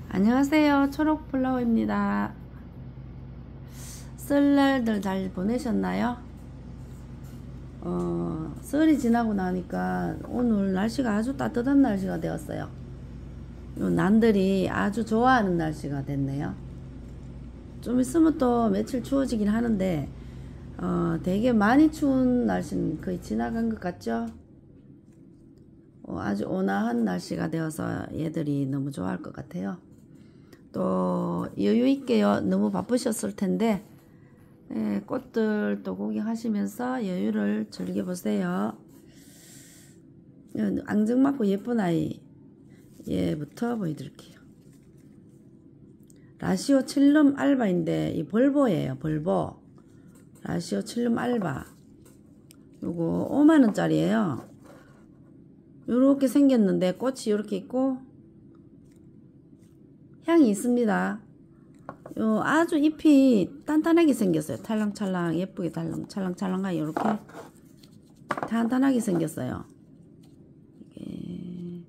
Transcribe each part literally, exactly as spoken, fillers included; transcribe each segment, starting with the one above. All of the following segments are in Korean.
안녕하세요. 초록플라워입니다. 설날들 잘 보내셨나요? 어, 설이 지나고 나니까 오늘 날씨가 아주 따뜻한 날씨가 되었어요. 요 난들이 아주 좋아하는 날씨가 됐네요. 좀 있으면 또 며칠 추워지긴 하는데 어, 되게 많이 추운 날씨는 거의 지나간 것 같죠? 어, 아주 온화한 날씨가 되어서 얘들이 너무 좋아할 것 같아요. 또 여유있게 너무 바쁘셨을 텐데 예, 꽃들 또 구경하시면서 여유를 즐겨보세요. 앙증맞고 예쁜 아이 얘부터 보여드릴게요. 라시오 칠룸 알바인데 이 벌보예요. 벌보 라시오 칠룸 알바 요거 오만원짜리예요 요렇게 생겼는데 꽃이 요렇게 있고 향이 있습니다. 요 아주 잎이 단단하게 생겼어요. 찰랑찰랑 예쁘게 달랑 찰랑찰랑하게 이렇게 단단하게 생겼어요. 이게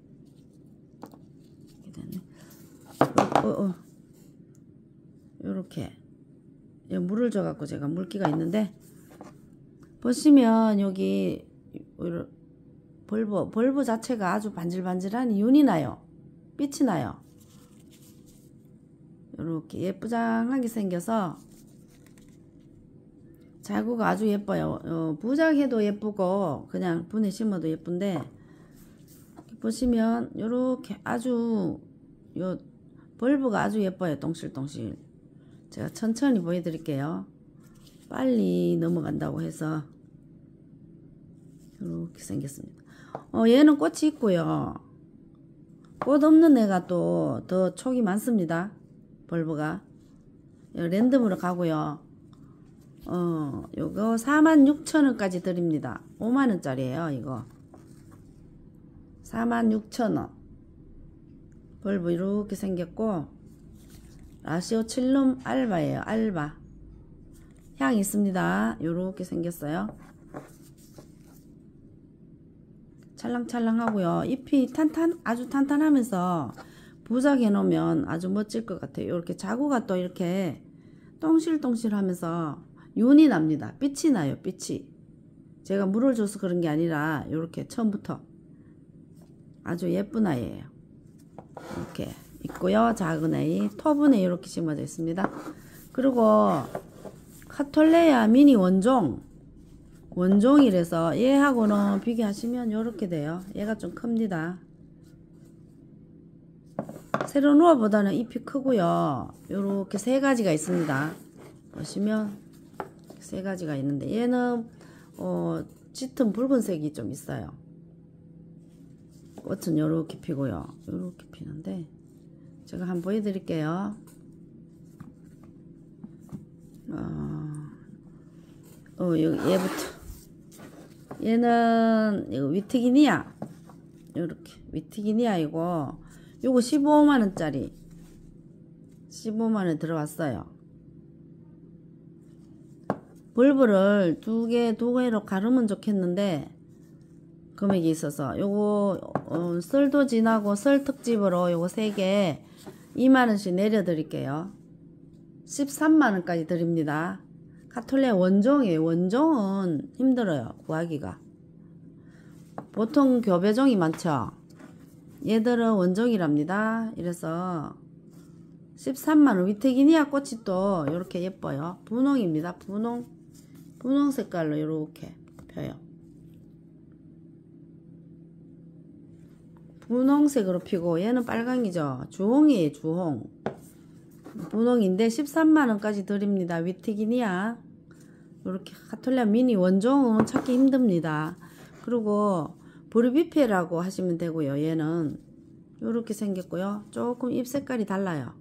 이게 됐네. 어, 어, 어. 요렇게 물을 줘갖고 제가 물기가 있는데 보시면 여기 벌브 벌브 자체가 아주 반질반질한 윤이 나요. 빛이 나요. 이렇게 예쁘장하게 생겨서 자구가 아주 예뻐요. 어, 부작해도 예쁘고 그냥 분에 심어도 예쁜데 보시면 이렇게 아주 요 벌브가 아주 예뻐요. 똥실똥실. 제가 천천히 보여드릴게요. 빨리 넘어간다고 해서 이렇게 생겼습니다. 어, 얘는 꽃이 있고요. 꽃 없는 애가 또 더 촉이 많습니다. 벌브가 랜덤으로 가고요. 어, 요거 사만 육천 원까지 드립니다. 오만 원짜리예요 이거. 사만 육천 원. 벌브 이렇게 생겼고 라시오 칠룸 알바예요. 알바. 향 있습니다. 요렇게 생겼어요. 찰랑찰랑하고요. 잎이 탄탄 아주 탄탄하면서 부작해 놓으면 아주 멋질 것 같아요. 이렇게 자구가 또 이렇게 똥실똥실 하면서 윤이 납니다. 빛이 나요. 빛이. 제가 물을 줘서 그런 게 아니라 이렇게 처음부터 아주 예쁜 아이예요. 이렇게 있고요. 작은 아이 토분에 이렇게 심어져 있습니다. 그리고 카톨레아 미니 원종 원종이라서 얘하고는 비교하시면 이렇게 돼요. 얘가 좀 큽니다. 세로누아보다는 잎이 크고요. 요렇게 세 가지가 있습니다. 보시면 세 가지가 있는데 얘는 어, 짙은 붉은색이 좀 있어요. 꽃은 요렇게 피고요. 요렇게 피는데 제가 한번 보여드릴게요. 어, 어 여기 얘부터 얘는 이거 위트기니아 요렇게 위트기니아이고 요거 십오만 원짜리 십오만 원 들어왔어요. 벌브를 두 개, 두 개로 가르면 좋겠는데 금액이 있어서 요거 어, 설도 지나고 설 특집으로 요거 세 개 이만 원씩 내려 드릴게요. 십삼만 원까지 드립니다. 카톨레 원종이에요. 원종은 힘들어요. 구하기가. 보통 교배종이 많죠. 얘들은 원종이랍니다. 이래서 십삼만 원. 위트기니아 꽃이 또 이렇게 예뻐요. 분홍입니다. 분홍 분홍 색깔로 이렇게 펴요. 분홍색으로 피고 얘는 빨강이죠. 주홍이에요. 주홍. 분홍인데 십삼만 원까지 드립니다. 위트기니아 이렇게 카톨레아 미니 원종은 찾기 힘듭니다. 그리고 보르비페라고 하시면 되고요. 얘는 이렇게 생겼고요. 조금 잎 색깔이 달라요.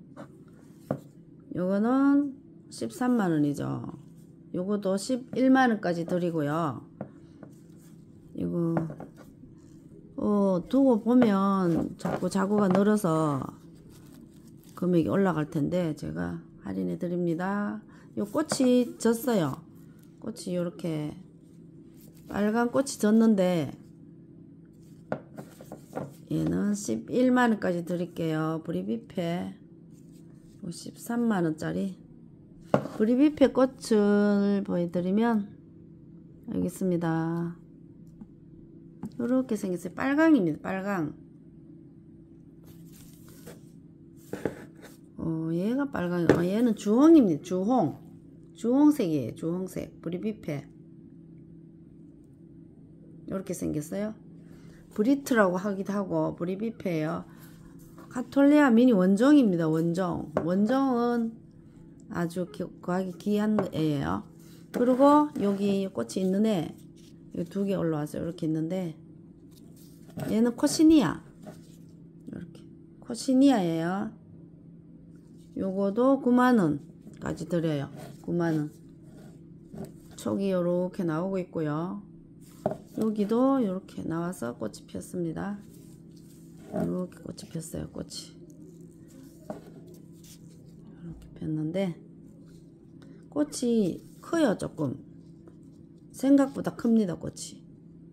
요거는 십삼만 원이죠. 요것도 십일만 원까지 드리고요. 이거 어, 두고 보면 자꾸 자구가 늘어서 금액이 올라갈 텐데 제가 할인해 드립니다. 요 꽃이 졌어요. 꽃이 요렇게 빨간 꽃이 졌는데 얘는 십일만 원까지 드릴게요. 브리비페 십삼만 원짜리 브리비페 꽃을 보여드리면 알겠습니다. 이렇게 생겼어요. 빨강입니다. 빨강. 어, 얘가 빨강. 어, 얘는 주홍입니다. 주홍. 주홍색이에요. 주홍색. 브리비페. 이렇게 생겼어요. 브리트라고 하기도 하고 브리비페예요. 카톨레아 미니 원종입니다. 원종. 원종은 아주 구하기 귀한 애예요. 그리고 여기 꽃이 있는 애 두 개 올라왔어요. 이렇게 있는데 얘는 코시니아. 이렇게 코시니아예요. 요거도 구만 원까지 드려요. 구만 원. 촉이 요렇게 나오고 있고요. 여기도 이렇게 나와서 꽃이 폈습니다. 이렇게 꽃이 폈어요. 꽃이 이렇게 폈는데 꽃이 커요. 조금 생각보다 큽니다. 꽃이.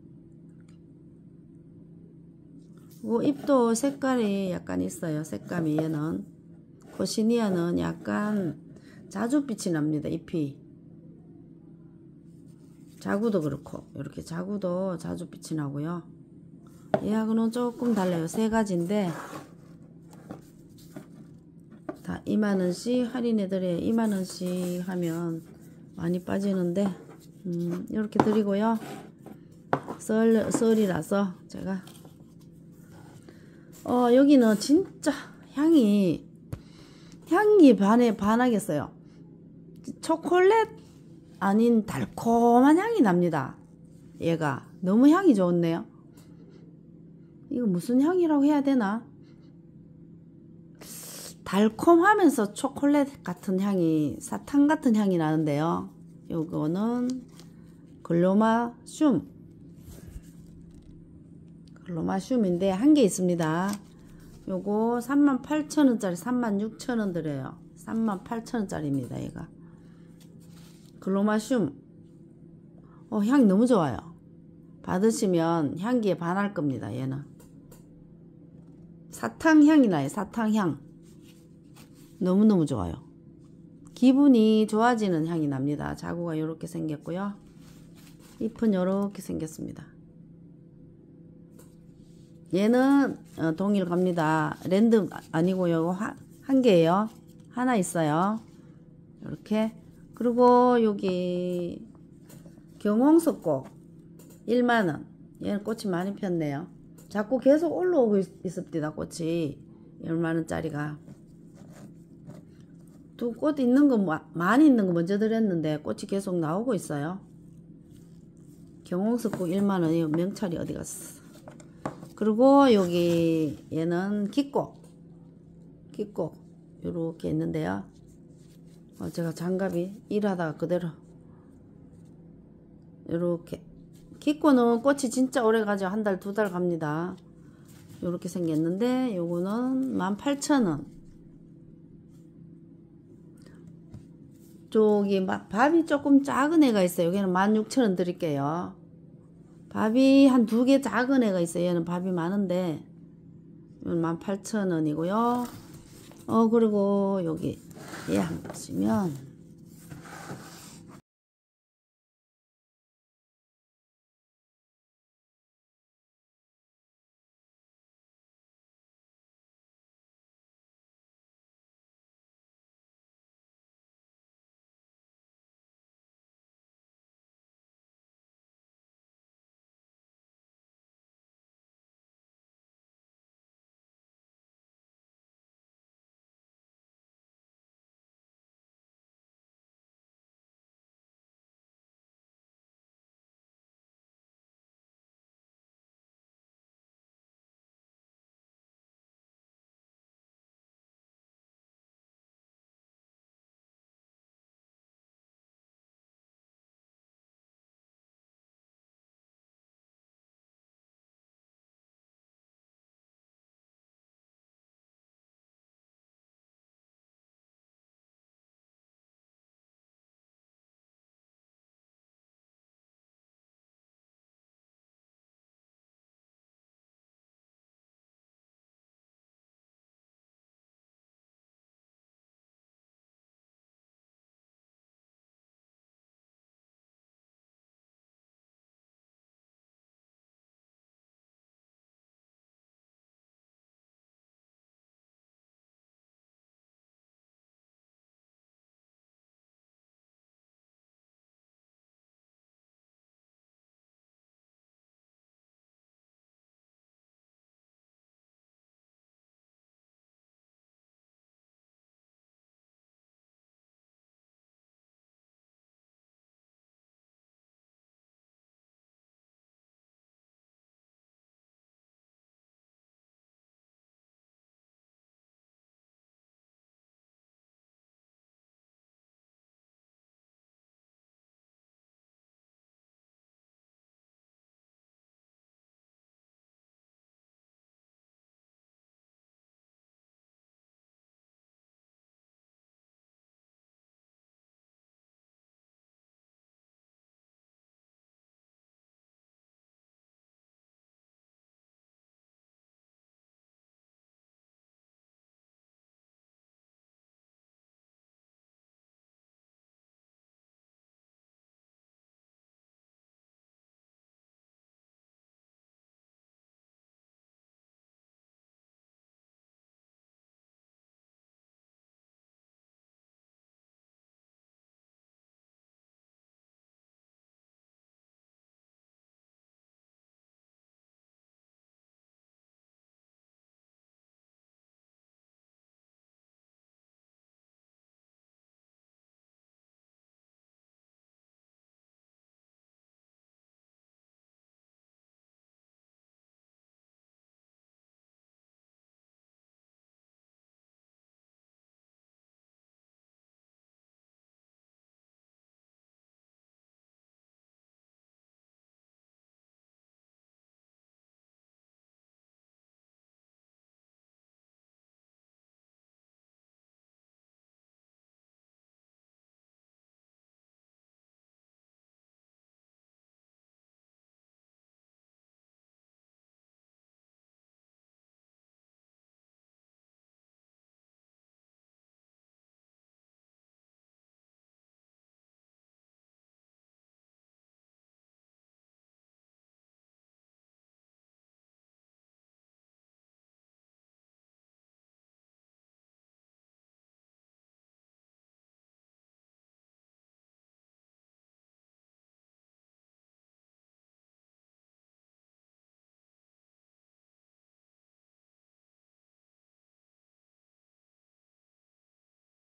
그 잎도 색깔이 약간 있어요. 색감이. 얘는 코시니아는 약간 자줏빛이 납니다. 잎이. 자구도 그렇고 이렇게 자구도 자줏빛이 나고요. 얘하고는 조금 달라요. 세 가지인데 다 이만 원씩 할인해드려요. 이만 원씩 하면 많이 빠지는데 음, 이렇게 드리고요. 썰, 썰이라서 제가 어 여기는 진짜 향이 향기 반에 반하겠어요. 초콜릿 아닌 달콤한 향이 납니다. 얘가 너무 향이 좋네요. 이거 무슨 향이라고 해야 되나? 달콤하면서 초콜릿 같은 향이, 사탕 같은 향이 나는데요. 요거는 글로마 슘. 글로마 슘인데 한 개 있습니다. 요거 삼만 팔천 원짜리 삼만 육천 원 드려요. 삼만 팔천 원짜리입니다. 얘가. 글로마 슘. 어, 향이 너무 좋아요. 받으시면 향기에 반할 겁니다. 얘는. 사탕 향이 나요. 사탕 향. 너무너무 좋아요. 기분이 좋아지는 향이 납니다. 자구가 이렇게 생겼고요. 잎은 이렇게 생겼습니다. 얘는 어, 동일 갑니다. 랜드 아니고요. 한 개예요. 하나 있어요. 이렇게. 그리고 여기 경홍석꽃 일만 원. 얘는 꽃이 많이 폈네요. 자꾸 계속 올라오고 있, 있습니다. 꽃이 일만 원짜리가. 두 꽃 있는 거 많이 있는 거 먼저 드렸는데 꽃이 계속 나오고 있어요. 경홍석꽃 일만 원. 명찰이 어디 갔어? 그리고 여기 얘는 기꽃. 기꽃 요렇게 있는데요. 어, 제가 장갑이 일하다가 그대로 요렇게. 기꽃은 꽃이 진짜 오래 가죠. 한 달, 두 달 갑니다. 요렇게 생겼는데 요거는 만 팔천 원. 저기 밥이 조금 작은 애가 있어요. 여기는 만 육천 원 드릴게요. 밥이 한 두 개 작은 애가 있어요. 얘는 밥이 많은데 이건 만 팔천 원이고요. 어 그리고 여기 얘 한번 보시면